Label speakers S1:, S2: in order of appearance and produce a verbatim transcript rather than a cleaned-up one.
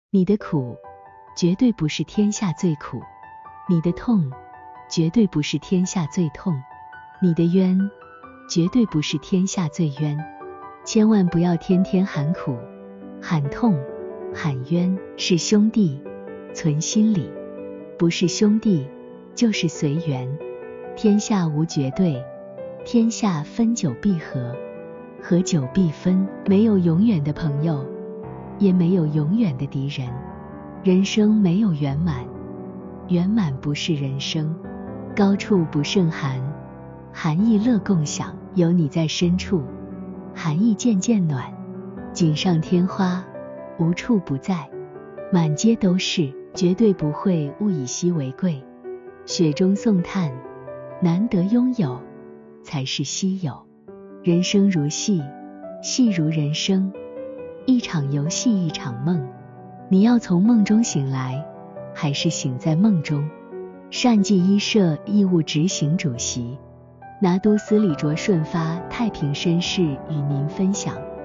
S1: 你的苦绝对不是天下最苦，你的痛绝对不是天下最痛，你的冤绝对不是天下最冤。千万不要天天喊苦、喊痛、喊冤，是兄弟存心里，不是兄弟就是随缘。天下无绝对，天下分久必合，合久必分。没有永远的朋友，也没有永远的敌人。人生没有圆满，圆满不是人生。高处不胜寒，寒意乐共享。有你在深处，寒意渐渐暖。锦上添花，无处不在，满街都是，绝对不会物以稀为贵。雪中送炭，难得拥有才是稀有。人生如戏，戏如人生，一场游戏一场梦。你要从梦中醒来，还是醒在梦中？善济医社义务执行主席拿督斯理卓顺发太平绅士与您分享。